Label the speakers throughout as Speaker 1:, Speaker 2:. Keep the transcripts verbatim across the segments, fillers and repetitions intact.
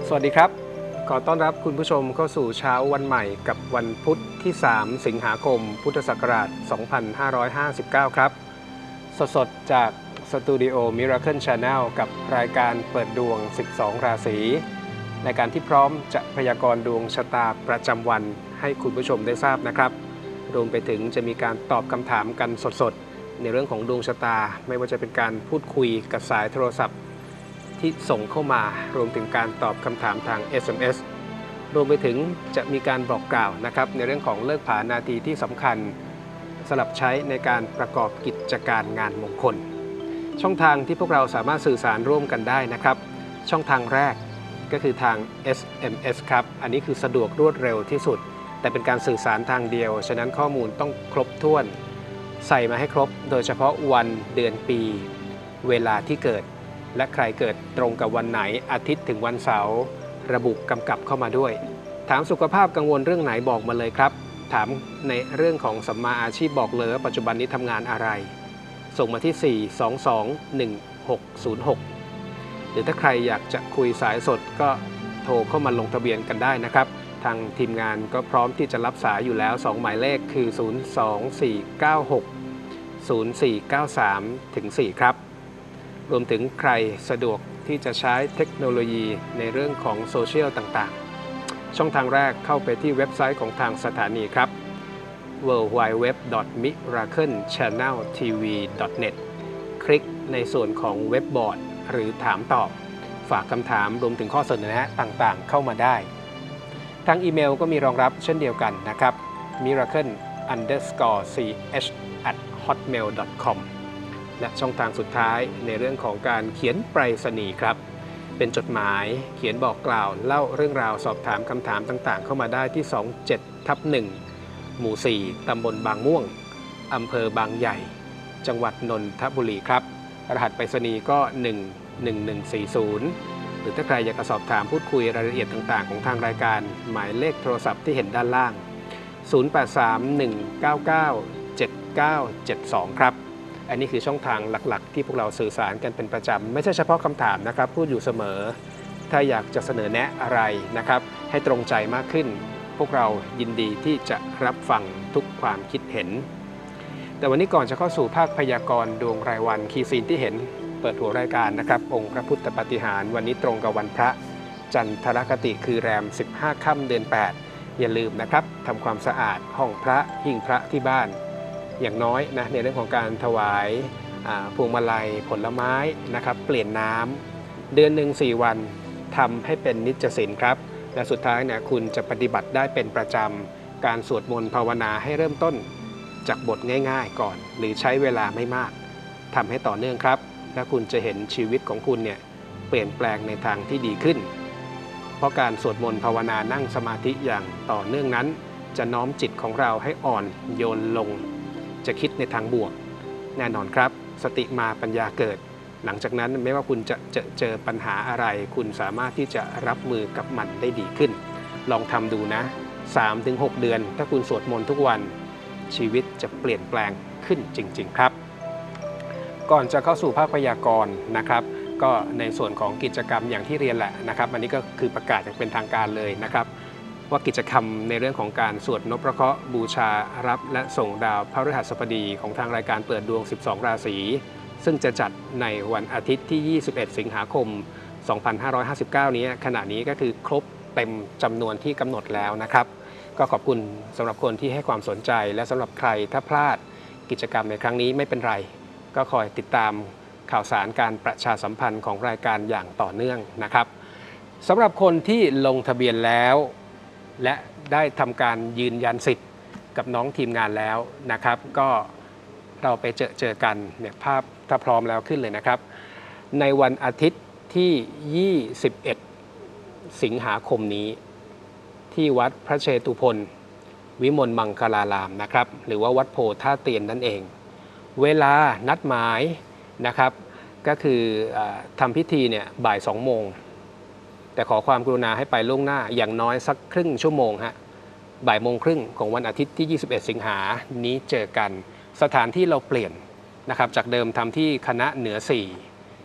Speaker 1: สวัสดีครับขอต้อนรับคุณผู้ชมเข้าสู่เช้าวันใหม่กับวันพุธที่สามสิงหาคมพุทธศักราชสองพันห้าร้อยห้าสิบเก้าครับสดๆจากสตูดิโอ Miracle Channel กับรายการเปิดดวงสิบสองราศีในการที่พร้อมจะพยากรณ์ดวงชะตาประจำวันให้คุณผู้ชมได้ทราบนะครับรวมไปถึงจะมีการตอบคำถามกันสดๆในเรื่องของดวงชะตาไม่ว่าจะเป็นการพูดคุยกับสายโทรศัพท์ที่ส่งเข้ามารวมถึงการตอบคำถามทาง เอส เอ็ม เอส รวมไปถึงจะมีการบอกกล่าวนะครับในเรื่องของเลิกผานาทีที่สำคัญสลับใช้ในการประกอบกิจการงานมงคลช่องทางที่พวกเราสามารถสื่อสารร่วมกันได้นะครับช่องทางแรกก็คือทาง เอส เอ็ม เอส ครับอันนี้คือสะดวกรวดเร็วที่สุดแต่เป็นการสื่อสารทางเดียวฉะนั้นข้อมูลต้องครบถ้วนใส่มาให้ครบโดยเฉพาะวันเดือนปีเวลาที่เกิดและใครเกิดตรงกับวันไหนอาทิตย์ถึงวันเสาร์ระบุกำกับเข้ามาด้วยถามสุขภาพกังวลเรื่องไหนบอกมาเลยครับถามในเรื่องของสัมมาอาชีพบอกเลยว่าปัจจุบันนี้ทำงานอะไรส่งมาที่ สี่ สอง สอง หนึ่ง หก ศูนย์ หก หรือถ้าใครอยากจะคุยสายสดก็โทรเข้ามาลงทะเบียนกันได้นะครับทางทีมงานก็พร้อมที่จะรับสายอยู่แล้วสองหมายเลขคือ ศูนย์ สอง สี่ เก้า หก ศูนย์ สี่ เก้า สาม ถึง สี่ ครับรวมถึงใครสะดวกที่จะใช้เทคโนโลยีในเรื่องของโซเชียลต่างๆช่องทางแรกเข้าไปที่เว็บไซต์ของทางสถานีครับ ดับเบิลยู ดับเบิลยู ดับเบิลยู ดอท มิราเคิล แชนแนล ที วี ดอท เน็ต คลิกในส่วนของเว็บบอร์ดหรือถามตอบฝากคำถามรวมถึงข้อเสนอแนะต่างๆเข้ามาได้ทางอีเมลก็มีรองรับเช่นเดียวกันนะครับ miracle underscore ch at hotmail dot com และช่องทางสุดท้ายในเรื่องของการเขียนไปรษณีย์ครับเป็นจดหมายเขียนบอกกล่าวเล่าเรื่องราวสอบถามคำถามต่างๆเข้ามาได้ที่ สองเจ็ดทับหนึ่ง หมู่ สี่ ตำบลบางม่วงอำเภอบางใหญ่จังหวัดนนทบุรีครับรหัสไปรษณีย์ก็ หนึ่ง หนึ่ง หนึ่ง สี่ ศูนย์ หรือถ้าใครอยากจะสอบถามพูดคุยรายละเอียดต่างๆของทางรายการหมายเลขโทรศัพท์ที่เห็นด้านล่าง ศูนย์ แปด สาม หนึ่ง เก้า เก้า เจ็ด เก้า เจ็ด สอง ครับอันนี้คือช่องทางหลักๆที่พวกเราสื่อสารกันเป็นประจำไม่ใช่เฉพาะคำถามนะครับพูดอยู่เสมอถ้าอยากจะเสนอแนะอะไรนะครับให้ตรงใจมากขึ้นพวกเรายินดีที่จะรับฟังทุกความคิดเห็นแต่วันนี้ก่อนจะเข้าสู่ภาคพยากรณ์ดวงรายวันคีย์ซีนที่เห็นเปิดหัวรายการนะครับองค์พระพุทธปาฏิหาริย์วันนี้ตรงกับวันพระจันทรคติคือแรมสิบห้าค่ำเดือนแปดอย่าลืมนะครับทำความสะอาดห้องพระหิ้งพระที่บ้านอย่างน้อยนะในเรื่องของการถวายพวงมาลัยผลไม้นะครับเปลี่ยนน้ำเดือนหนึ่งสี่วันทำให้เป็นนิจศีลครับและสุดท้ายเนี่ยคุณจะปฏิบัติได้เป็นประจำการสวดมนต์ภาวนาให้เริ่มต้นจากบทง่ายๆก่อนหรือใช้เวลาไม่มากทำให้ต่อเนื่องครับและคุณจะเห็นชีวิตของคุณเนี่ยเปลี่ยนแปลงในทางที่ดีขึ้นเพราะการสวดมนต์ภาวนานั่งสมาธิอย่างต่อเนื่องนั้นจะน้อมจิตของเราให้อ่อนโยนลงจะคิดในทางบวกแน่นอนครับสติมาปัญญาเกิดหลังจากนั้นไม่ว่าคุณจะเจอเจอปัญหาอะไรคุณสามารถที่จะรับมือกับมันได้ดีขึ้นลองทำดูนะ สามถึงหก เดือนถ้าคุณสวดมนต์ทุกวันชีวิตจะเปลี่ยนแปลงขึ้นจริงๆครับก่อนจะเข้าสู่ภาคพยากรณ์นะครับก็ในส่วนของกิจกรรมอย่างที่เรียนแหละนะครับอันนี้ก็คือประกาศอย่างเป็นทางการเลยนะครับว่ากิจกรรมในเรื่องของการสวดนพเคราะห์บูชารับและส่งดาวพฤหัสบดีของทางรายการเปิดดวงสิบสองราศีซึ่งจะจัดในวันอาทิตย์ที่ยี่สิบเอ็ดสิงหาคมสองพันห้าร้อยห้าสิบเก้านี้ขณะนี้ก็คือครบเต็มจำนวนที่กำหนดแล้วนะครับก็ขอบคุณสำหรับคนที่ให้ความสนใจและสำหรับใครถ้าพลาดกิจกรรมในครั้งนี้ไม่เป็นไรก็คอยติดตามข่าวสารการประชาสัมพันธ์ของรายการอย่างต่อเนื่องนะครับสำหรับคนที่ลงทะเบียนแล้วและได้ทำการยืนยันสิทธิ์กับน้องทีมงานแล้วนะครับก็เราไปเจอเจอกันเนี่ยภาพถ้าพร้อมแล้วขึ้นเลยนะครับในวันอาทิตย์ที่ยี่สิบเอ็ดสิงหาคมนี้ที่วัดพระเชตุพนวิมลมังคลารามนะครับหรือว่าวัดโพท่าเตียนนั่นเองเวลานัดหมายนะครับก็คืออทำพิธีเนี่ยบ่ายสองโมงแต่ขอความกรุณาให้ไปล่วงหน้าอย่างน้อยสักครึ่งชั่วโมงฮะบ่ายโมงครึ่งของวันอาทิตย์ที่ยี่สิบเอ็ดสิงหานี้เจอกันสถานที่เราเปลี่ยนนะครับจากเดิมทำที่คณะเหนือสี่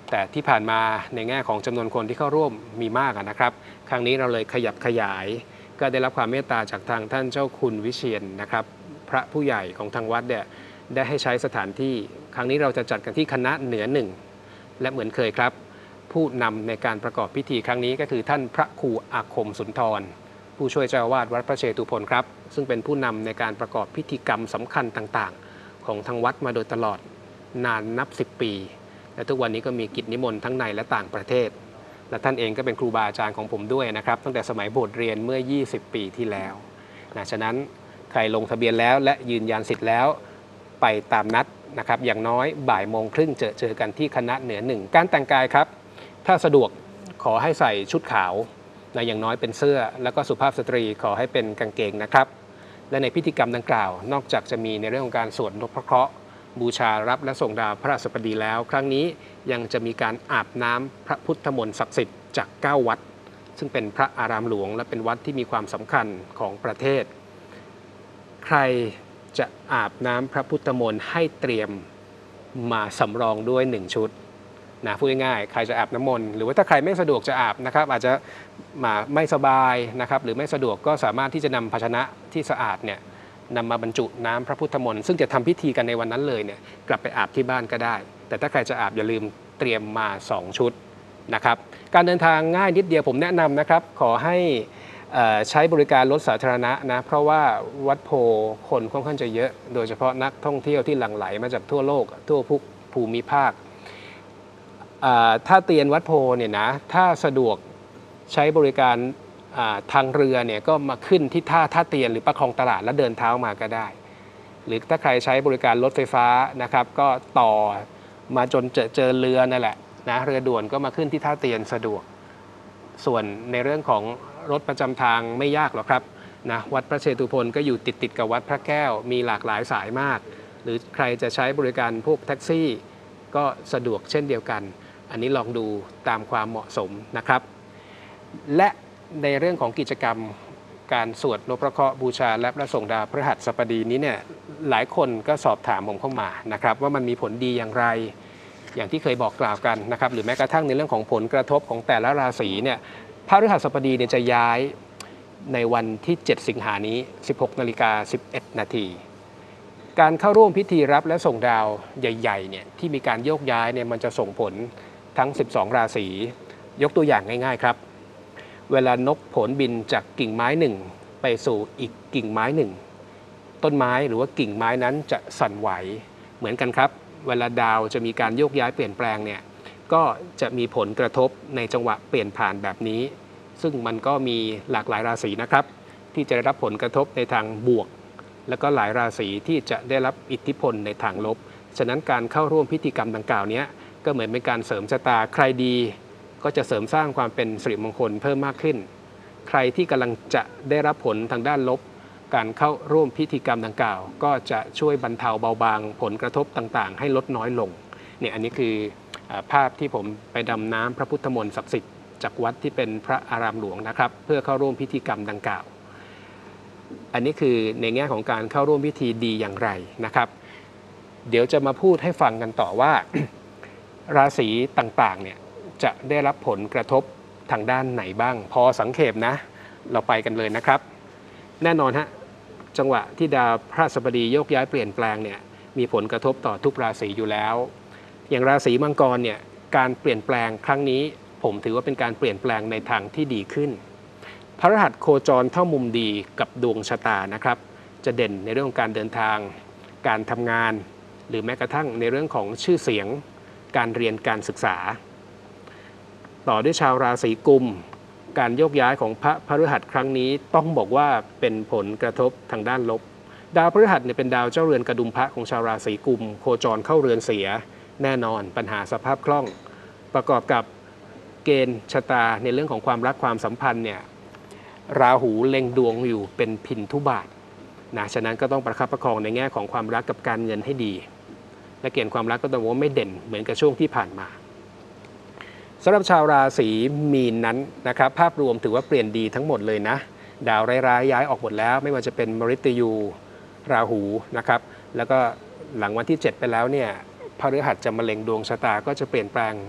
Speaker 1: แต่ที่ผ่านมาในแง่ของจำนวนคนที่เข้าร่วมมีมากนะครับครั้งนี้เราเลยขยับขยายก็ได้รับความเมตตาจากทางท่านเจ้าคุณวิเชียรนะครับพระผู้ใหญ่ของทางวัดเนี่ยได้ให้ใช้สถานที่ครั้งนี้เราจะจัดกันที่คณะเหนือหนึ่งและเหมือนเคยครับผู้นำในการประกอบพิธีครั้งนี้ก็คือท่านพระครูอาคมสุนทรผู้ช่วยเจ้าอาวาสวัดพระเชตุพนครับซึ่งเป็นผู้นำในการประกอบพิธีกรรมสำคัญต่างๆของทางวัดมาโดยตลอดนานนับสิบปีและทุกวันนี้ก็มีกิจนิมนต์ทั้งในและต่างประเทศและท่านเองก็เป็นครูบาอาจารย์ของผมด้วยนะครับตั้งแต่สมัยบวชเรียนเมื่อยี่สิบปีที่แล้วนะฉะนั้นใครลงทะเบียนแล้วและยืนยันสิทธิ์แล้วไปตามนัดนะครับอย่างน้อยบ่ายโมงครึ่งเจอเจอกันที่คณะเหนือหนึ่งการแต่งกายครับถ้าสะดวกขอให้ใส่ชุดขาวนะอย่างน้อยเป็นเสื้อแล้วก็สุภาพสตรีขอให้เป็นกางเกงนะครับและในพิธีกรรมดังกล่าวนอกจากจะมีในเรื่องของการสวดนพเคราะห์บูชารับและส่งดาวพระราชบดีแล้วครั้งนี้ยังจะมีการอาบน้ำพระพุทธมนต์ศักดิ์สิทธิ์จากเก้าวัดซึ่งเป็นพระอารามหลวงและเป็นวัดที่มีความสำคัญของประเทศใครจะอาบน้ำพระพุทธมนต์ให้เตรียมมาสำรองด้วยหนึ่งชุดนะพูดง่ายๆใครจะอาบน้ำมนต์หรือว่าถ้าใครไม่สะดวกจะอาบนะครับอาจจะมาไม่สบายนะครับหรือไม่สะดวกก็สามารถที่จะนำภาชนะที่สะอาดเนี่ยนำมาบรรจุน้ำพระพุทธมนต์ซึ่งจะทำพิธีกันในวันนั้นเลยเนี่ยกลับไปอาบที่บ้านก็ได้แต่ถ้าใครจะอาบอย่าลืมเตรียมมาสองชุดนะครับการเดินทางง่ายนิดเดียวผมแนะนำนะครับขอให้ใช้บริการรถสาธารณะนะเพราะว่าวัดโพคนค่อนข้างจะเยอะโดยเฉพาะนักท่องเที่ยวที่หลั่งไหลมาจากทั่วโลกทั่วภูมิภาคถ้าเตียนวัดโพเนี่ยนะถ้าสะดวกใช้บริการทางเรือเนี่ยก็มาขึ้นที่ท่าท่าเตียนหรือประคองตลาดแล้วเดินเท้ามาก็ได้หรือถ้าใครใช้บริการรถไฟฟ้านะครับก็ต่อมาจนเจอเจอเรือนั่นแหละนะเรือด่วนก็มาขึ้นที่ท่าเตียนสะดวกส่วนในเรื่องของรถประจำทางไม่ยากหรอกครับนะวัดพระเชตุพนก็อยู่ติดติดกับวัดพระแก้วมีหลากหลายสายมากหรือใครจะใช้บริการพวกแท็กซี่ก็สะดวกเช่นเดียวกันอันนี้ลองดูตามความเหมาะสมนะครับและในเรื่องของกิจกรรมการสวดนพเคราะห์บูชาและพระส่งดาวพฤหัสบดีนี้เนี่ยหลายคนก็สอบถามผมเข้ามานะครับว่ามันมีผลดีอย่างไรอย่างที่เคยบอกกล่าวกันนะครับหรือแม้กระทั่งในเรื่องของผลกระทบของแต่ละราศีเนี่ยพฤหัสบดีเนี่ยจะย้ายในวันที่เจ็ดสิงหานี้ สิบหกนาฬิกาสิบเอ็ดนาทีการเข้าร่วมพิธีรับและส่งดาวใหญ่ๆเนี่ยที่มีการโยกย้ายเนี่ยมันจะส่งผลทั้งสิบสองราศียกตัวอย่างง่ายๆครับเวลานกโผนบินจากกิ่งไม้หนึ่งไปสู่อีกกิ่งไม้หนึ่งต้นไม้หรือว่ากิ่งไม้นั้นจะสั่นไหวเหมือนกันครับเวลาดาวจะมีการโยกย้ายเปลี่ยนแปลงเนี่ยก็จะมีผลกระทบในจังหวะเปลี่ยนผ่านแบบนี้ซึ่งมันก็มีหลากหลายราศีนะครับที่จะได้รับผลกระทบในทางบวกแล้วก็หลายราศีที่จะได้รับอิทธิพลในทางลบฉะนั้นการเข้าร่วมพิธีกรรมดังกล่าวนี้ก็เหมือนเป็นการเสริมชะตาใครดีก็จะเสริมสร้างความเป็นสิริมงคลเพิ่มมากขึ้นใครที่กำลังจะได้รับผลทางด้านลบการเข้าร่วมพิธีกรรมดังกล่าวก็จะช่วยบรรเทาเบาบางผลกระทบต่างๆให้ลดน้อยลงเนี่ยอันนี้คือภาพที่ผมไปดำน้ำพระพุทธมนต์ศักดิ์สิทธิ์จากวัดที่เป็นพระอารามหลวงนะครับเพื่อเข้าร่วมพิธีกรรมดังกล่าวอันนี้คือในแง่ของการเข้าร่วมพิธีดีอย่างไรนะครับเดี๋ยวจะมาพูดให้ฟังกันต่อว่า ราศีต่างๆเนี่ยจะได้รับผลกระทบทางด้านไหนบ้างพอสังเขปนะเราไปกันเลยนะครับแน่นอนฮะจังหวะที่ดาวพฤหัสบดีโยกย้ายเปลี่ยนแปลงเนี่ยมีผลกระทบต่อทุกราศีอยู่แล้วอย่างราศีมังกรเนี่ยการเปลี่ยนแปลงครั้งนี้ผมถือว่าเป็นการเปลี่ยนแปลงในทางที่ดีขึ้นพฤหัสโคจรเข้ามุมดีกับดวงชะตานะครับจะเด่นในเรื่องของการเดินทางการทำงานหรือแม้กระทั่งในเรื่องของชื่อเสียงการเรียนการศึกษาต่อด้วยชาวราศีกุมการโยกย้ายของพระพฤหัสครั้งนี้ต้องบอกว่าเป็นผลกระทบทางด้านลบดาวพฤหัสเนี่ยเป็นดาวเจ้าเรือนกระดุมพระของชาวราศีกุมโคจรเข้าเรือนเสียแน่นอนปัญหาสภาพคล่องประกอบกับเกณฑ์ชะตาในเรื่องของความรักความสัมพันธ์เนี่ยราหูเล็งดวงอยู่เป็นพินทุบาทนะฉะนั้นก็ต้องประคับประคองในแง่ของความรักกับการเงินให้ดีและเกณฑ์ความรักก็ต้องว่าไม่เด่นเหมือนกับช่วงที่ผ่านมาสำหรับชาวราศีมีนนั้นนะครับภาพรวมถือว่าเปลี่ยนดีทั้งหมดเลยนะดาวร้ายๆย้ายออกหมดแล้วไม่ว่าจะเป็นมฤตยูราหูนะครับแล้วก็หลังวันที่เจ็ดไปแล้วเนี่ยพฤหัสจะมาเล็งดวงชะตาก็จะเปลี่ยนแปลง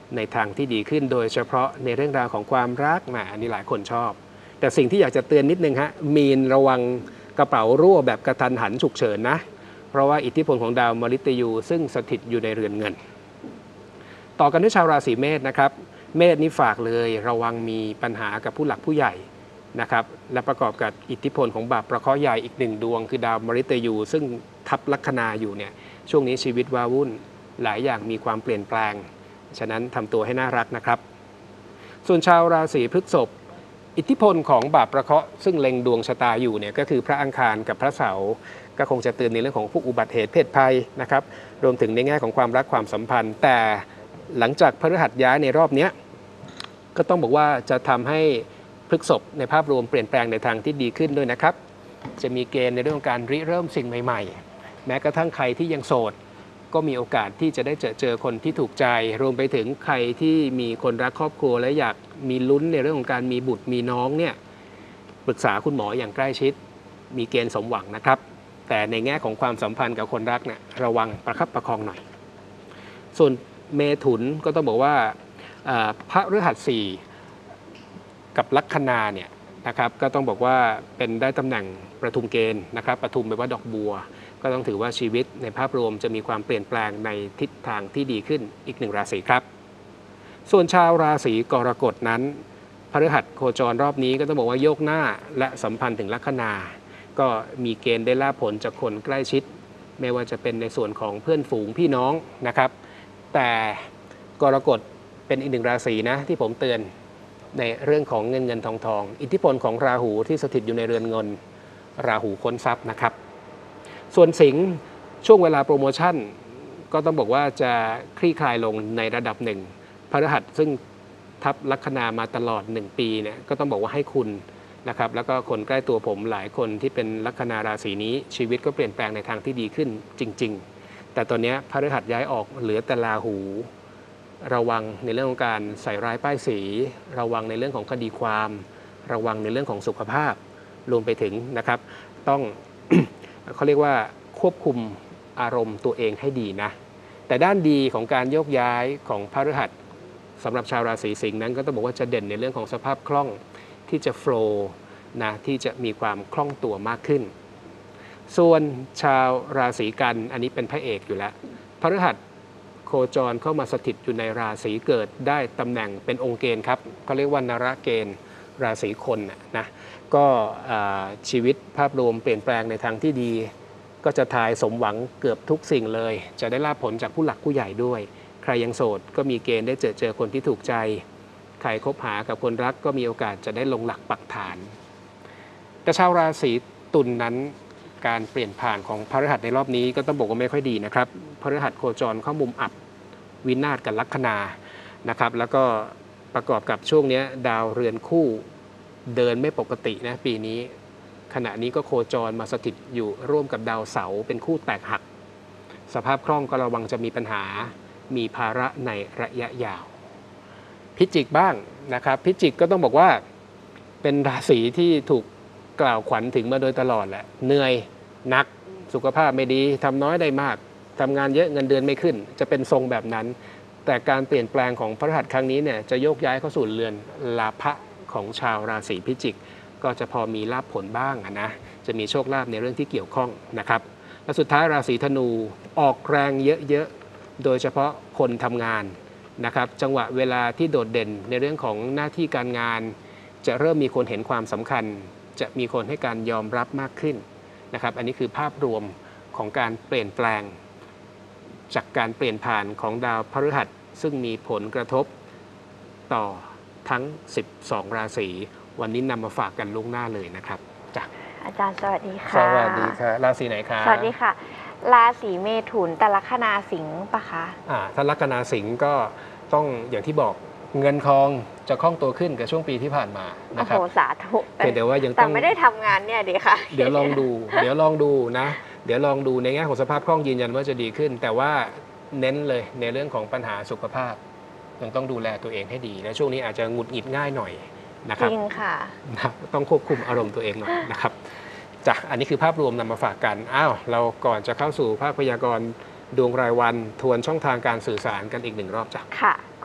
Speaker 1: ในทางที่ดีขึ้นโดยเฉพาะในเรื่องราวของความรักแหมอันนี้หลายคนชอบแต่สิ่งที่อยากจะเตือนนิดนึงฮะมีนระวังกระเป๋ารั่วแบบกระทันหันฉุกเฉินนะเพราะว่าอิทธิพลของดาวมฤตยูซึ่งสถิตอยู่ในเรือนเงินต่อกันด้วยชาวราศีเมษนะครับเมษนี่ฝากเลยระวังมีปัญหากับผู้หลักผู้ใหญ่นะครับและประกอบกับอิทธิพลของบาปประเคราะห์ใหญ่อีกหนึ่งดวงคือดาวมฤตยูซึ่งทับลัคนาอยู่เนี่ยช่วงนี้ชีวิตว้าวุ่นหลายอย่างมีความเปลี่ยนแปลงฉะนั้นทำตัวให้น่ารักนะครับส่วนชาวราศีพฤษภอิทธิพลของบาปประเคราะห์ซึ่งเล็งดวงชะตาอยู่เนี่ยก็คือพระอังคารกับพระเสาร์ก็คงจะเตือนในเรื่องของพวกอุบัติเหตุเพศภัยนะครับรวมถึงในแง่ของความรักความสัมพันธ์แต่หลังจากพฤหัสย้ายในรอบนี้ก็ต้องบอกว่าจะทำให้พฤษภในภาพรวมเปลี่ยนแปลงในทางที่ดีขึ้นด้วยนะครับจะมีเกณฑ์ในเรื่องของการริเริ่มสิ่งใหม่ๆแม้กระทั่งใครที่ยังโสดก็มีโอกาสที่จะได้เจอเจอคนที่ถูกใจรวมไปถึงใครที่มีคนรักครอบครัวและอยากมีลุ้นในเรื่องของการมีบุตรมีน้องเนี่ยปรึกษาคุณหมออย่างใกล้ชิดมีเกณฑ์สมหวังนะครับแต่ในแง่ของความสัมพันธ์กับคนรักเนี่ยระวังประคับประคองหน่อยส่วนเมถุนก็ต้องบอกว่าพระฤหัสสี่กับลัคนาเนี่ยนะครับก็ต้องบอกว่าเป็นได้ตำแหน่งประทุมเกณฑ์นะครับประทุมแปลว่าดอกบัวก็ต้องถือว่าชีวิตในภาพรวมจะมีความเปลี่ยนแปลงในทิศทางที่ดีขึ้นอีกหนึ่งราศีครับส่วนชาวราศีกรกฎนั้นพฤหัสโคจรรอบนี้ก็ต้องบอกว่าโยกหน้าและสัมพันธ์ถึงลัคนาก็มีเกณฑ์ได้ลาภผลจากคนใกล้ชิดไม่ว่าจะเป็นในส่วนของเพื่อนฝูงพี่น้องนะครับแต่กรกฎเป็นอีกหนึ่งราศีนะที่ผมเตือนในเรื่องของเงินเงินทองทองอิทธิพลของราหูที่สถิตอยู่ในเรือนเงินราหูค้นทรัพย์นะครับส่วนสิงห์ช่วงเวลาโปรโมชั่นก็ต้องบอกว่าจะคลี่คลายลงในระดับหนึ่งพฤหัสซึ่งทับลัคนามาตลอดหนึ่งปีเนี่ยก็ต้องบอกว่าให้คุณนะครับแล้วก็คนใกล้ตัวผมหลายคนที่เป็นลัคนาราศีนี้ชีวิตก็เปลี่ยนแปลงในทางที่ดีขึ้นจริงๆแต่ตอนนี้พฤหัสย้ายออกเหลือแต่ราหูระวังในเรื่องของการใส่ร้ายป้ายสีระวังในเรื่องของคดีความระวังในเรื่องของสุขภาพรวมไปถึงนะครับต้อง เขาเรียกว่าควบคุมอารมณ์ตัวเองให้ดีนะแต่ด้านดีของการโยกย้ายของพฤหัสสำหรับชาวราศีสิงห์นั้นก็ต้องบอกว่าจะเด่นในเรื่องของสภาพคล่องที่จะโฟลว์นะที่จะมีความคล่องตัวมากขึ้นส่วนชาวราศีกันอันนี้เป็นพระเอกอยู่แล้วพฤหัสโคจรเข้ามาสถิตอยู่ในราศีเกิดได้ตำแหน่งเป็นองค์เกณฑ์ครับเขาเรียกว่านรเกณฑ์ราศีคนนะก็ชีวิตภาพรวมเปลี่ยนแปลงในทางที่ดีก็จะทายสมหวังเกือบทุกสิ่งเลยจะได้ลาภผลจากผู้หลักผู้ใหญ่ด้วยใครยังโสดก็มีเกณฑ์ได้เจอเจอคนที่ถูกใจใครคบหากับคนรักก็มีโอกาสจะได้ลงหลักปักฐานแต่ชาวราศีตุลนั้นการเปลี่ยนผ่านของพฤหัสในรอบนี้ก็ต้องบอกว่าไม่ค่อยดีนะครับพฤหัสโคจรเข้ามุมอับวินาศกับลัคนานะครับแล้วก็ประกอบกับช่วงนี้ดาวเรือนคู่เดินไม่ปกตินะปีนี้ขณะนี้ก็โคจรมาสถิตอยู่ร่วมกับดาวเสาร์เป็นคู่แตกหักสภาพคล่องก็ระวังจะมีปัญหามีภาระในระยะยาวพิจิกบ้างนะครับพิจิกก็ต้องบอกว่าเป็นราศีที่ถูกกล่าวขวัญถึงมาโดยตลอดแหละเหนื่อยหนักสุขภาพไม่ดีทำน้อยได้มากทำงานเยอะเงินเดือนไม่ขึ้นจะเป็นทรงแบบนั้นแต่การเปลี่ยนแปลงของพฤหัสครั้งนี้เนี่ยจะโยกย้ายเข้าสู่เรือนลาภะของชาวราศีพิจิกก็จะพอมีลาภผลบ้างนะจะมีโชคลาภในเรื่องที่เกี่ยวข้องนะครับและสุดท้ายราศีธนูออกแรงเยอะๆโดยเฉพาะคนทำงานนะครับจังหวะเวลาที่โดดเด่นในเรื่องของหน้าที่การงานจะเริ่มมีคนเห็นความสำคัญจะมีคนให้การยอมรับมากขึ้นนะครับอันนี้คือภาพรวมของการเปลี่ยนแปลงจากการเปลี่ยนผ่านของดาวพฤหัสซึ่งมีผลกระทบต่อทั้งสิบสองราศีวันนี้นำมาฝากกันล่วงหน้าเลยนะครับจ้ะ
Speaker 2: อาจารย์สวัสดีค่ะ
Speaker 1: สวัสดีค่ะราศีไหนคะ
Speaker 2: สวัสดีค่ะราศีเมถุนแต่ลัคนาสิงห์ปะคะ
Speaker 1: อ่าถ้าลัคนาสิงห์ก็ต้องอย่างที่บอกเงินทองจะคล่องตัวขึ้นกับช่วงปีที่ผ่านมานะครับ
Speaker 2: โอ้โหสาธุ
Speaker 1: แต่ว่ายังต้อง
Speaker 2: แต่ไม่ได้ทำงานเนี่ยดีค่ะ
Speaker 1: เดี๋ยวลองดูเดี๋ยวลองดูนะเดี๋ยวลองดูในแง่ของสภาพคล่องยืนยันว่าจะดีขึ้นแต่ว่าเน้นเลยในเรื่องของปัญหาสุขภาพยังต้องดูแลตัวเองให้ดีและช่วงนี้อาจจะหงุดหงิดง่ายหน่อยนะครับ
Speaker 2: จริงค่ะ
Speaker 1: ต้องควบคุมอารมณ์ตัวเองหน่อยนะครับจ้ะอันนี้คือภาพรวมนำมาฝากกันอ้าวเราก่อนจะเข้าสู่ภาคพยากรณ์ดวงรายวันทวนช่องทางการสื่อสารกันอีกหนึ่งรอบจ้ะ
Speaker 2: ค่ะก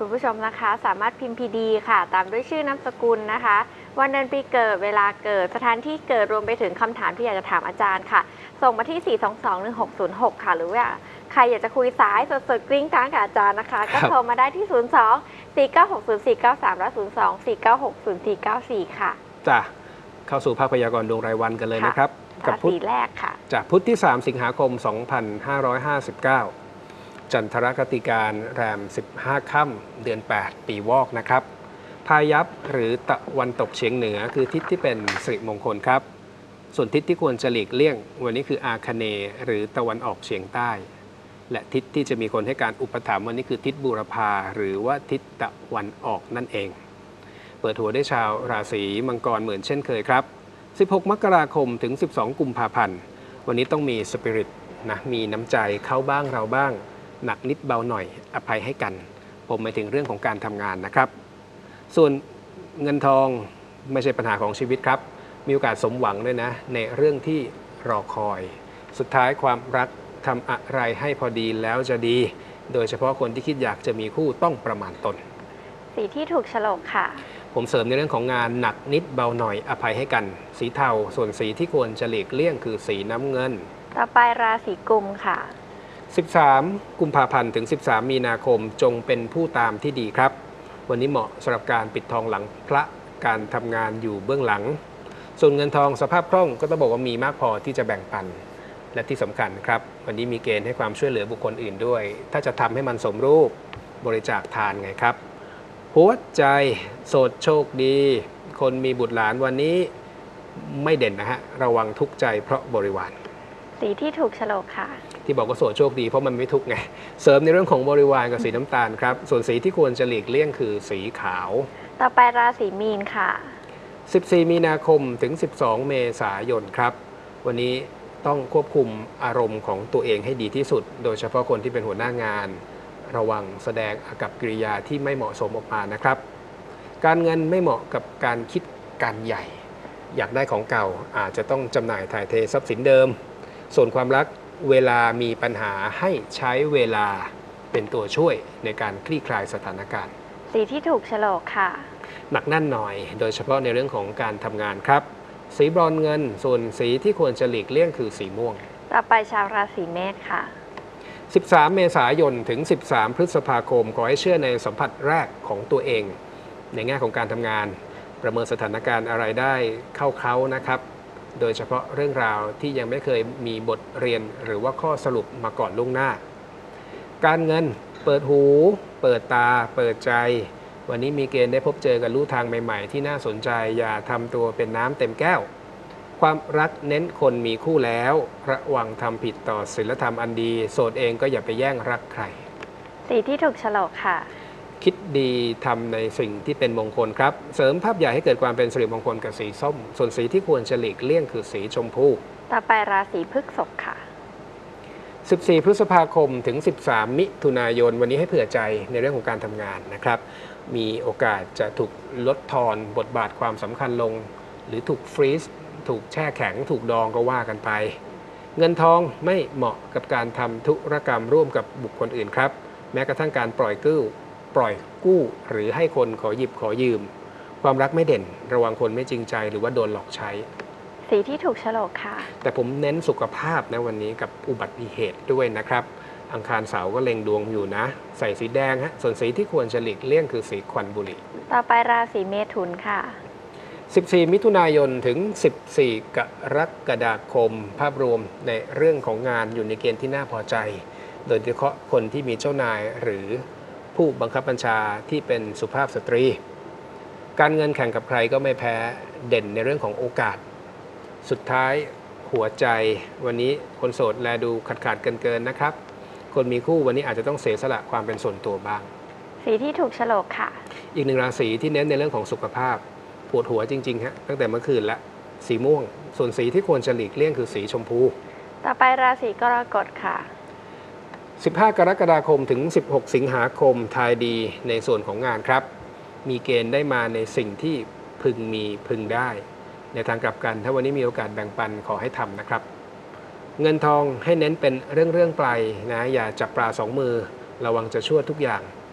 Speaker 2: คุณผู้ชมนะคะ สามารถพิมพ์ พี ดี ค่ะ ตามด้วยชื่อนามสกุลนะคะ วันเดือนปีเกิดเวลาเกิดสถานที่เกิดรวมไปถึงคำถามที่อยากจะถามอาจารย์ค่ะ ส่งมาที่ สี่ สอง สอง หนึ่ง หก ศูนย์ หก ค่ะ หรือว่าใครอยากจะคุยสายสดๆกริ้งกลางกับอาจารย์นะคะ ก็โทรมาได้ที่ ศูนย์ สอง สี่ เก้า หก ศูนย์ สี่ เก้า สาม และ ศูนย์ สอง สี่ เก้า หก ศูนย์ สี่ เก้า สี่ ค่ะ
Speaker 1: จ้ะเข้าสู่ภาคพยากรณ์ดวงรายวันกันเลยนะครับ
Speaker 2: ราศีแรกค่ะ
Speaker 1: จากพุธที่ สาม สิงหาคม สองพันห้าร้อยห้าสิบเก้า จันทรคติการแรม สิบห้า ค่ำเดือน แปด ปีวอกนะครับพายัพหรือตะวันตกเฉียงเหนือคือทิศที่เป็นสิริมงคลครับ ส่วนทิศที่ควรจะหลีกเลี่ยงวันนี้คืออาคเนย์หรือตะวันออกเฉียงใต้ และทิศที่จะมีคนให้การอุปถัมภ์วันนี้คือทิศบูรพาหรือว่าทิศตะวันออกนั่นเอง เปิดหัวได้ชาวราศีมังกรเหมือนเช่นเคยครับ สิบหก มกราคมถึง สิบสอง กุมภาพันธ์วันนี้ต้องมีสปิริตนะมีน้ำใจเข้าบ้างเราบ้างหนักนิดเบาหน่อยอภัยให้กันผมหมายถึงเรื่องของการทำงานนะครับ ส่วนเงินทองไม่ใช่ปัญหาของชีวิตครับมีโอกาสสมหวังด้วยนะในเรื่องที่รอคอย สุดท้ายความรักทำอะไรให้พอดีแล้วจะดี โดยเฉพาะคนที่คิดอยากจะมีคู่ต้องประมาณตน
Speaker 2: สีที่ถูกโฉลกค่ะ
Speaker 1: ผมเสริมในเรื่องของงานหนักนิดเบาหน่อยอภัยให้กัน สีเทาส่วนสีที่ควรจะหลีกเลี่ยงคือสีน้ำเงิน
Speaker 2: ต่อไปราศีกุมค่ะ
Speaker 1: สิบสาม กุมภาพันธ์ถึง สิบสาม มีนาคมจงเป็นผู้ตามที่ดีครับ วันนี้เหมาะสำหรับการปิดทองหลังพระการทำงานอยู่เบื้องหลัง ส่วนเงินทองสภาพคล่องก็ต้องบอกว่ามีมากพอที่จะแบ่งปัน และที่สำคัญครับวันนี้มีเกณฑ์ให้ความช่วยเหลือบุคคลอื่นด้วย ถ้าจะทำให้มันสมรูปบริจาคทานไงครับ หัวใจโสดโชคดี คนมีบุตรหลานวันนี้ไม่เด่นนะฮะระวังทุกข์ใจเพราะบริวาร
Speaker 2: สีที่ถูกโฉลกค่ะ
Speaker 1: ที่บอกว่าโสดโชคดีเพราะมันไม่ทุกข์ไงเสริมในเรื่องของบริวารกับสีน้ำตาลครับส่วนสีที่ควรจะหลีกเลี่ยงคือสีขาว
Speaker 2: ต่อไปราศีมีนค่ะ
Speaker 1: สิบสี่ มีนาคมถึง สิบสอง เมษายนครับวันนี้ต้องควบคุมอารมณ์ของตัวเองให้ดีที่สุด โดยเฉพาะคนที่เป็นหัวหน้างานระวังแสดงอากับกิริยาที่ไม่เหมาะสมออกมานะครับการเงินไม่เหมาะกับการคิดการใหญ่ อยากได้ของเก่าอาจจะต้องจำหน่ายถ่ายเททรัพย์สินเดิมส่วนความรักเวลามีปัญหาให้ใช้เวลาเป็นตัวช่วยในการคลี่คลายสถานการณ์
Speaker 2: สีที่ถูกโฉลกค่ะ
Speaker 1: หนักแน่นหน่อยโดยเฉพาะในเรื่องของการทำงานครับสีบรอนซ์เงินส่วนสีที่ควรจะหลีกเลี่ยงคือสีม่วง
Speaker 2: ต่อไปชาวราศีเมษค่ะ
Speaker 1: สิบสาม เมษายนถึง สิบสาม พฤษภาคมขอให้เชื่อในสัมผัสแรกของตัวเอง ในแง่ของการทำงานประเมินสถานการณ์อะไรได้เข้าเขานะครับโดยเฉพาะเรื่องราวที่ยังไม่เคยมีบทเรียนหรือว่าข้อสรุปมาก่อนล่วงหน้า การเงินเปิดหู เปิดตา เปิดใจ วันนี้มีเกณฑ์ได้พบเจอกับลู่ทางใหม่ๆที่น่าสนใจอย่าทำตัวเป็นน้ำเต็มแก้ว ความรักเน้นคนมีคู่แล้วระวังทำผิดต่อศีลธรรมอันดีโสดเองก็อย่าไปแย่งรักใคร
Speaker 2: สีที่ถูกโฉลกค่ะ
Speaker 1: คิดดีทำในสิ่งที่เป็นมงคลครับเสริมภาพใหญ่ให้เกิดความเป็นสิริมงคลกับสีส้มส่วนสีที่ควรจะหลีกเลี่ยงคือสีชมพู
Speaker 2: ต่อไปราศีพฤษภค่ะ
Speaker 1: สิบสี่ พฤษภาคมถึง สิบสาม มิถุนายนวันนี้ให้เผื่อใจในเรื่องของการทำงานนะครับมีโอกาสจะถูกลดทอนบทบาทความสำคัญลง หรือถูกฟรีซถูกแช่แข็งถูกดองก็ว่ากันไป เงินทองไม่เหมาะกับการทำธุรกรรมร่วมกับบุคคลอื่นครับแม้กระทั่งการปล่อยกู้ปล่อยกู้หรือให้คนขอหยิบขอยืม ความรักไม่เด่นระวังคนไม่จริงใจหรือว่าโดนหลอกใช้
Speaker 2: สีที่ถูกโฉลกค่ะ
Speaker 1: แต่ผมเน้นสุขภาพนะวันนี้กับอุบัติเหตุด้วยนะครับอังคารเสาร์ก็เล็งดวงอยู่นะใส่สีแดงฮะส่วนสีที่ควรจะหลีกเลี่ยงคือสีควันบุหรี่
Speaker 2: ต่อไปราศีเมถุนค่ะ
Speaker 1: สิบสี่ มิถุนายนถึง สิบสี่ กรกฎาคม ภาพรวมในเรื่องของงานอยู่ในเกณฑ์ที่น่าพอใจ โดยเฉพาะคนที่มีเจ้านายหรือผู้บังคับบัญชาที่เป็นสุภาพสตรี การเงินแข่งกับใครก็ไม่แพ้เด่นในเรื่องของโอกาส สุดท้ายหัวใจวันนี้คนโสดแลดูขาดขาดเกินเกินนะครับคนมีคู่วันนี้อาจจะต้องเสียสละความเป็นส่วนตัวบ้าง
Speaker 2: สีที่ถูกโฉลกค่ะ
Speaker 1: อีกหนึ่งราศีที่เน้นในเรื่องของสุขภาพปวดหัวจริงๆฮะตั้งแต่เมื่อคืนละสีม่วง ส่วนสีที่ควรจะหลีกเลี่ยงคือสีชมพู
Speaker 2: ต่อไปราศีกรกฎค่ะ
Speaker 1: สิบห้า กรกฎาคมถึง สิบหก สิงหาคมทายดีในส่วนของงานครับมีเกณฑ์ได้มาในสิ่งที่พึงมีพึงได้ในทางกลับกันถ้าวันนี้มีโอกาสแบ่งปันขอให้ทำนะครับเงินทองให้เน้นเป็นเรื่องเรื่องไปนะอย่าจับปลาสองมือระวังจะชั่วทุกอย่าง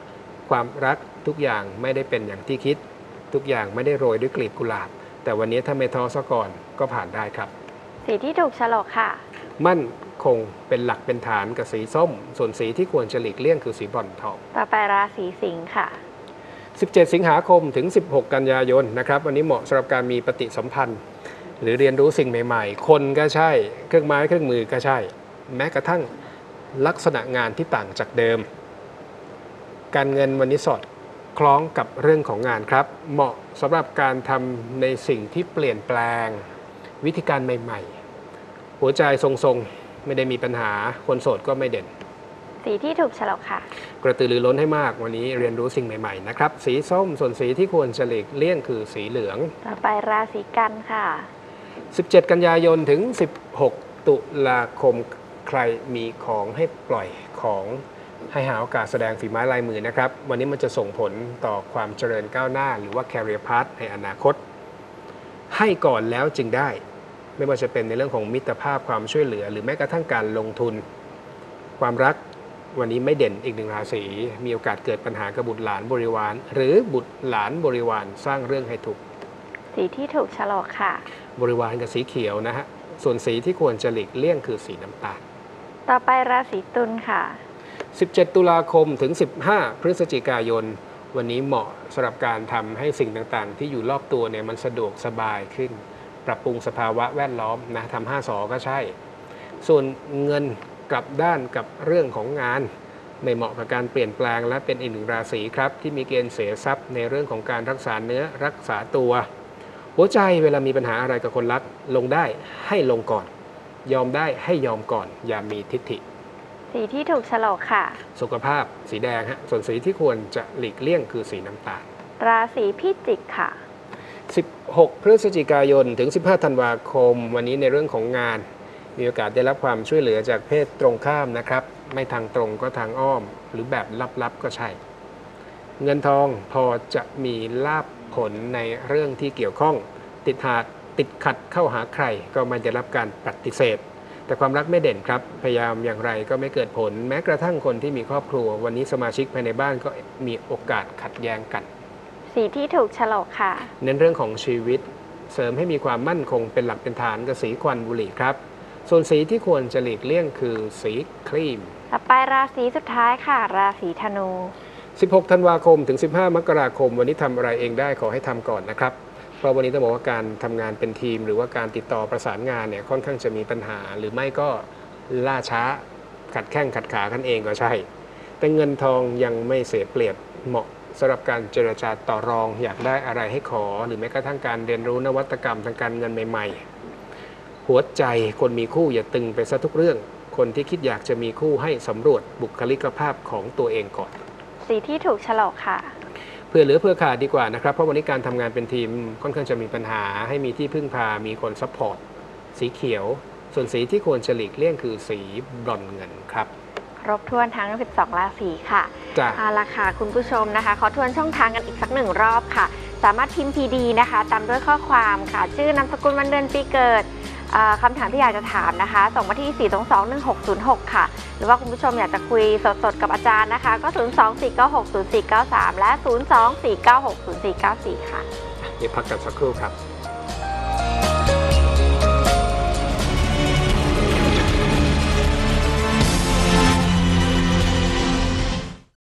Speaker 1: ความรักทุกอย่างไม่ได้เป็นอย่างที่คิดทุกอย่างไม่ได้โรยด้วยกลีบกุหลาบแต่วันนี้ถ้าไม่ท้อซะก่อนก็ผ่านได้ครับ
Speaker 2: สีที่ถูกฉลกค่ะ
Speaker 1: มั่นคงเป็นหลักเป็นฐานกับสีส้มส่วนสีที่ควรจะหลีกเลี่ยงคือสีบรอนซ์ทอง
Speaker 2: ต่อไปราศีสิงค์ค่ะ
Speaker 1: สิบเจ็ดสิงหาคมถึงสิบหกกันยายนนะครับวันนี้เหมาะสำหรับการมีปฏิสัมพันธ์หรือเรียนรู้สิ่งใหม่ๆคนก็ใช่เครื่องไม้เครื่องมือก็ใช่แม้กระทั่งลักษณะงานที่ต่างจากเดิมการเงินวันนี้สอดคล้องกับเรื่องของงานครับเหมาะสำหรับการทำในสิ่งที่เปลี่ยนแปลงวิธีการใหม่ๆหัวใจทรงๆไม่ได้มีปัญหาคนโสดก็ไม่เด่น
Speaker 2: สีที่ถูกฉลกค่ะ
Speaker 1: กระตือรือร้นให้มากวันนี้เรียนรู้สิ่งใหม่ๆนะครับสีส้มส่วนสีที่ควรจะหลีกเลี่ยงคือสีเหลือง
Speaker 2: ต่อไปราศีกันค่ะ
Speaker 1: สิบเจ็ดกันยายนถึงสิบหกตุลาคมใครมีของให้ปล่อยของให้หาโอกาสแสดงฝีไม้ลายมือนะครับวันนี้มันจะส่งผลต่อความเจริญก้าวหน้าหรือว่า career path ในอนาคตให้ก่อนแล้วจึงได้ไม่ว่าจะเป็นในเรื่องของมิตรภาพความช่วยเหลือหรือแม้กระทั่งการลงทุนความรักวันนี้ไม่เด่นอีกหนึ่งราศีมีโอกาสเกิดปัญหากับบุตรหลานบริวารหรือบุตรหลานบริวารสร้างเรื่องให้ถูก
Speaker 2: สีที่ถูกฉลกค่ะ
Speaker 1: บริวารกับสีเขียวนะฮะส่วนสีที่ควรจะหลีกเลี่ยงคือสีน้ำตาล
Speaker 2: ต่อไปราศีตุลค่ะ
Speaker 1: สิบเจ็ดตุลาคมถึงสิบห้าพฤศจิกายนวันนี้เหมาะสำหรับการทำให้สิ่งต่างๆที่อยู่รอบตัวเนี่ยมันสะดวกสบายขึ้นปรับปรุงสภาวะแวดล้อมนะทำห้าสอก็ใช่ส่วนเงินกลับด้านกับเรื่องของงานไม่เหมาะกับการเปลี่ยนแปลงและเป็นอีกหนึ่งราศีครับที่มีเกณฑ์เสียทรัพย์ในเรื่องของการรักษาเนื้อรักษาตัวหัวใจเวลามีปัญหาอะไรกับคนรักลงได้ให้ลงก่อนยอมได้ให้ยอมก่อนอย่ามีทิฐิ
Speaker 2: สีที่ถูกฉลกค่ะ
Speaker 1: สุขภาพสีแดงฮะส่วนสีที่ควรจะหลีกเลี่ยงคือสีน้ำตาล
Speaker 2: ราศีพิจิกค่ะ
Speaker 1: สิบหกพฤศจิกายนถึงสิบห้าธันวาคมวันนี้ในเรื่องของงานมีโอกาสได้รับความช่วยเหลือจากเพศตรงข้ามนะครับไม่ทางตรงก็ทางอ้อมหรือแบบลับๆก็ใช่เงินทองพอจะมีลาภผลในเรื่องที่เกี่ยวข้องติดหาดติดขัดเข้าหาใครก็ไม่ได้รับการปฏิเสธแต่ความรักไม่เด่นครับพยายามอย่างไรก็ไม่เกิดผลแม้กระทั่งคนที่มีครอบครัววันนี้สมาชิกภายในบ้านก็มีโอกาสขัดแย้งกัน
Speaker 2: สีที่ถูกฉลกค่ะ
Speaker 1: เน้นเรื่องของชีวิตเสริมให้มีความมั่นคงเป็นหลักเป็นฐานกับสีควันบุหรี่ครับส่วนสีที่ควรจะหลีกเลี่ยงคือสีครีม
Speaker 2: ต่อไปราศีสุดท้ายค่ะราศีธนู
Speaker 1: สิบหกธันวาคมถึงสิบห้ามกราคมวันนี้ทำอะไรเองได้ขอให้ทำก่อนนะครับเพราะวันนี้ต้องบอกว่าการทำงานเป็นทีมหรือว่าการติดต่อประสานงานเนี่ยค่อนข้างจะมีปัญหาหรือไม่ก็ล่าช้าขัดแข้งขัดขากันเองก็ใช่แต่เงินทองยังไม่เสียเปรียบเหมาะสำหรับการเจรจาต่อรองอยากได้อะไรให้ขอหรือแม้กระทั่งการเรียนรู้นวัตกรรมทางการเงินใหม่ๆหัวใจคนมีคู่อย่าตึงไปซะทุกเรื่องคนที่คิดอยากจะมีคู่ให้สำรวจบุคลิกภาพของตัวเองก่อน
Speaker 2: สีที่ถูกฉลกค่ะ
Speaker 1: เพื่อเหลือเพื่อขาดดีกว่านะครับเพราะวันนี้การทำงานเป็นทีมค่อนข้างจะมีปัญหาให้มีที่พึ่งพามีคนซัพพอร์ตสีเขียวส่วนสีที่ควรจะหลีกเลี่ยงคือสีบรอนซ์เงินครับ
Speaker 2: ครบถ้วนทั้งสิบสองราศีค่ะเอาละค่ะคุณผู้ชมนะคะขอทวนช่องทางกันอีกสักหนึ่งรอบค่ะสามารถพิมพ์ พี ดี นะคะตามด้วยข้อความค่ะชื่อนามสกุลวันเดือนปีเกิดคำถามที่อยากจะถามนะคะส่งมาที่ สี่สองสอง หนึ่งหกศูนย์หก ค่ะหรือว่าคุณผู้ชมอยากจะคุยสดๆกับอาจารย์นะคะก็ ศูนย์ สอง สี่ เก้า หก ศูนย์ สี่ เก้า สาม และ ศูนย์ สอง สี่ เก้า หก ศูนย์ สี่ เก้า สี่ ค่ะ
Speaker 1: เดี๋ยวพักกันสักครู่ครับ